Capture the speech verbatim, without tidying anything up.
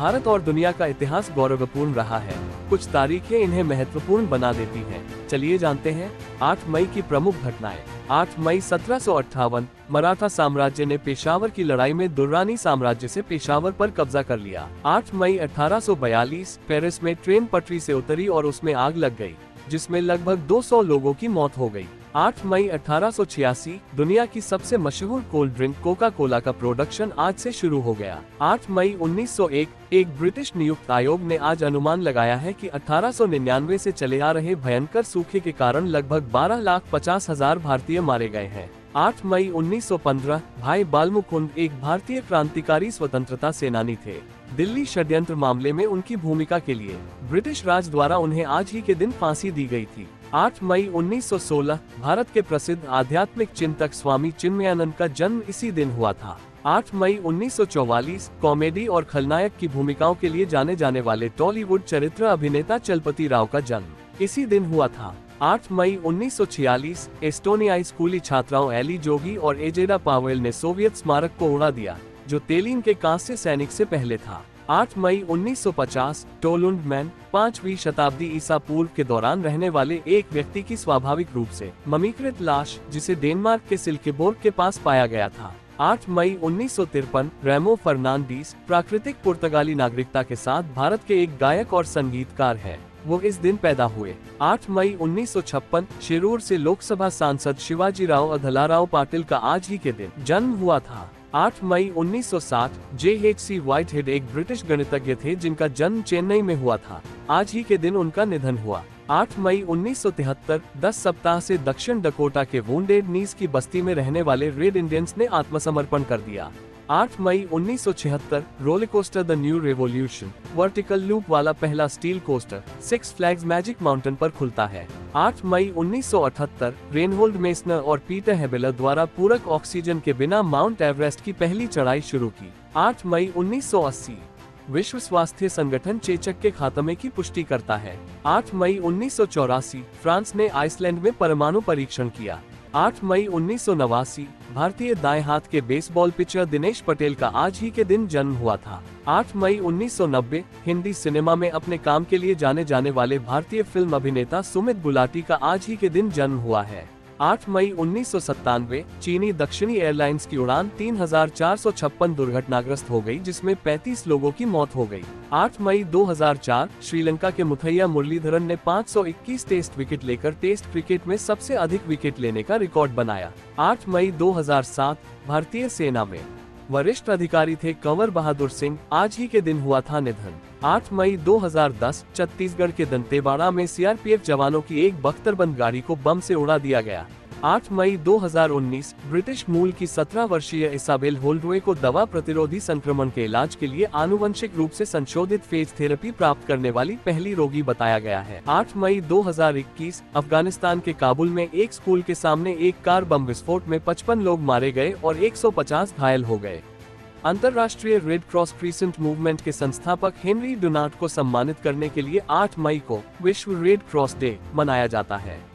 भारत और दुनिया का इतिहास गौरवपूर्ण रहा है। कुछ तारीखें इन्हें महत्वपूर्ण बना देती हैं। चलिए जानते हैं आठ मई की प्रमुख घटनाएं। आठ मई सत्रह सौ अट्ठावन, मराठा साम्राज्य ने पेशावर की लड़ाई में दुर्रानी साम्राज्य से पेशावर पर कब्जा कर लिया। आठ मई अठारह सौ बयालीस, पेरिस में ट्रेन पटरी से उतरी और उसमें आग लग गई, जिसमें लगभग दो सौ लोगों की मौत हो गई। आठ मई अठारह सौ छियासी, दुनिया की सबसे मशहूर कोल्ड ड्रिंक कोका कोला का प्रोडक्शन आज से शुरू हो गया। आठ मई उन्नीस सौ एक, एक ब्रिटिश नियुक्त आयोग ने आज अनुमान लगाया है कि अठारह सौ निन्यानवे से चले आ रहे भयंकर सूखे के कारण लगभग बारह लाख पचास हजार भारतीय मारे गए हैं। आठ मई उन्नीस सौ पंद्रह, भाई बालमुकुंद एक भारतीय क्रांतिकारी स्वतंत्रता सेनानी थे। दिल्ली षड्यंत्र मामले में उनकी भूमिका के लिए ब्रिटिश राज द्वारा उन्हें आज ही के दिन फांसी दी गई थी। आठ मई उन्नीस सौ सोलह, भारत के प्रसिद्ध आध्यात्मिक चिंतक स्वामी चिन्मयानंद का जन्म इसी दिन हुआ था। आठ मई उन्नीस सौ चौवालीस, कॉमेडी और खलनायक की भूमिकाओं के लिए जाने जाने वाले टॉलीवुड चरित्र अभिनेता चलपति राव का जन्म इसी दिन हुआ था। आठ मई उन्नीस सौ छियालीस, एस्टोनियाई स्कूली छात्राओं एली जोगी और एजेडा पावेल ने सोवियत स्मारक को उड़ा दिया, जो तेलिन के कांस्य सैनिक से पहले था। आठ मई उन्नीस सौ पचास, टोलुंड मैन, पांचवीं शताब्दी ईसा पूर्व के दौरान रहने वाले एक व्यक्ति की स्वाभाविक रूप से ममीकृत लाश, जिसे डेनमार्क के सिल्केबोर्ग के पास पाया गया था। आठ मई उन्नीस सौ तिरपन, रेमो फर्नांडीज प्राकृतिक पुर्तगाली नागरिकता के साथ भारत के एक गायक और संगीतकार है। वो इस दिन पैदा हुए। आठ मई उन्नीस सौ छप्पन, शिरूर से लोकसभा सांसद शिवाजीराव अधलाराव पाटिल का आज ही के दिन जन्म हुआ था। आठ मई उन्नीस सौ साठ, जे एच सी व्हाइटहेड एक ब्रिटिश गणितज्ञ थे जिनका जन्म चेन्नई में हुआ था। आज ही के दिन उनका निधन हुआ। आठ मई उन्नीस सौ तिहत्तर, दस सप्ताह से दक्षिण डकोटा के वुंडेड नीज की बस्ती में रहने वाले रेड इंडियंस ने आत्मसमर्पण कर दिया। आठ मई उन्नीस सौ छिहत्तर, roller coaster the New Revolution vertical loop वाला पहला steel coaster Six Flags Magic Mountain पर खुलता है। आठ मई उन्नीस सौ अठहत्तर, रेनहोल्ड मेसनर और पीटर हेबेलर द्वारा पूरक ऑक्सीजन के बिना माउंट एवरेस्ट की पहली चढ़ाई शुरू की। आठ मई उन्नीस सौ अस्सी, विश्व स्वास्थ्य संगठन चेचक के खात्मे की पुष्टि करता है। आठ मई उन्नीस सौ चौरासी, फ्रांस ने आइसलैंड में परमाणु परीक्षण किया। आठ मई उन्नीस सौ नवासी, भारतीय दाएं हाथ के बेसबॉल पिचर दिनेश पटेल का आज ही के दिन जन्म हुआ था। आठ मई उन्नीस सौ नब्बे, हिंदी सिनेमा में अपने काम के लिए जाने जाने वाले भारतीय फिल्म अभिनेता सुमित गुलाटी का आज ही के दिन जन्म हुआ है। आठ मई उन्नीस सौ सत्तानवे, चीनी दक्षिणी एयरलाइंस की उड़ान तीन हजार चार सौ छप्पन दुर्घटनाग्रस्त हो गई, जिसमें पैंतीस लोगों की मौत हो गई। आठ मई दो हजार चार, श्रीलंका के मुथैया मुरलीधरन ने पाँच सौ इक्कीस टेस्ट विकेट लेकर टेस्ट क्रिकेट में सबसे अधिक विकेट लेने का रिकॉर्ड बनाया। आठ मई दो हजार सात, भारतीय सेना में वरिष्ठ अधिकारी थे कंवर बहादुर सिंह, आज ही के दिन हुआ था निधन। आठ मई दो हजार दस, छत्तीसगढ़ के दंतेवाड़ा में सी आर पी एफ जवानों की एक बख्तरबंद गाड़ी को बम से उड़ा दिया गया। आठ मई दो हजार उन्नीस, ब्रिटिश मूल की सत्रह वर्षीय इसाबेल होल्डवे को दवा प्रतिरोधी संक्रमण के इलाज के लिए आनुवंशिक रूप से संशोधित फेज थेरेपी प्राप्त करने वाली पहली रोगी बताया गया है। आठ मई दो हजार इक्कीस, अफगानिस्तान के काबुल में एक स्कूल के सामने एक कार बम विस्फोट में पचपन लोग मारे गए और एक सौ पचास घायल हो गए। अंतर्राष्ट्रीय रेड क्रॉस क्रिसेंट मूवमेंट के संस्थापक हेनरी डोनाल्ड को सम्मानित करने के लिए आठ मई को विश्व रेड क्रॉस डे मनाया जाता है।